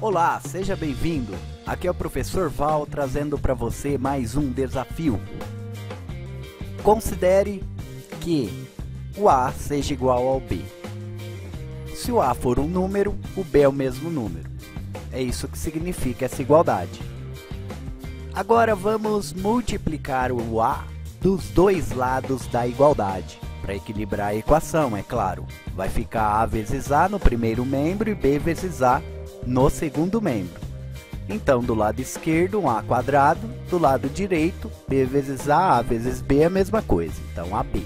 Olá, seja bem-vindo. Aqui é o professor Val trazendo para você mais um desafio. Considere que o A seja igual ao B. Se o A for um número, o B é o mesmo número. É isso que significa essa igualdade. Agora vamos multiplicar o A dos dois lados da igualdade. Para equilibrar a equação, é claro. Vai ficar A vezes A no primeiro membro e B vezes A no segundo membro. Então, do lado esquerdo, um A quadrado, do lado direito, B vezes A vezes B é a mesma coisa, então AB.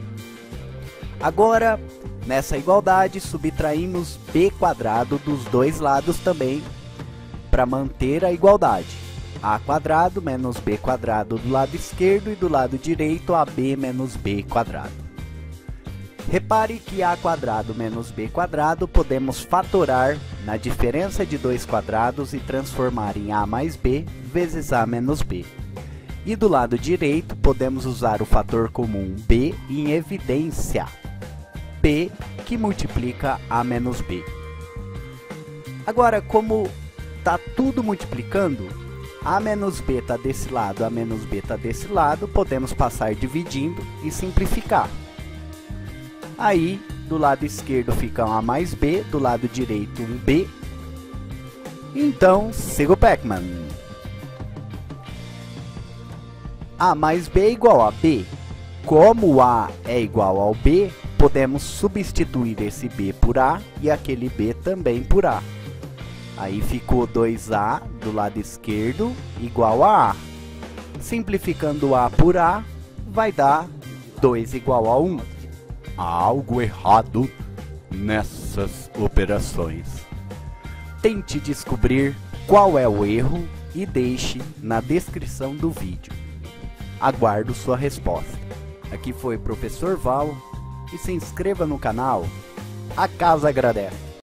Agora, nessa igualdade, subtraímos B quadrado dos dois lados também, para manter a igualdade. A quadrado menos B quadrado do lado esquerdo e do lado direito, AB menos B quadrado. Repare que A quadrado menos B quadrado podemos fatorar na diferença de dois quadrados e transformar em A mais B vezes A menos B. E do lado direito podemos usar o fator comum B em evidência, B que multiplica A menos B. Agora, como está tudo multiplicando, A menos B está desse lado, A menos B está desse lado, podemos passar dividindo e simplificar. Aí, do lado esquerdo fica um A mais B, do lado direito um B. Então, siga o Pac-Man. A mais B é igual a B. Como A é igual ao B, podemos substituir esse B por A e aquele B também por A. Aí ficou 2A do lado esquerdo igual a A. Simplificando A por A, vai dar 2 igual a 1. Há algo errado nessas operações. Tente descobrir qual é o erro e deixe na descrição do vídeo. Aguardo sua resposta. Aqui foi o professor Val e se inscreva no canal. A casa agradece.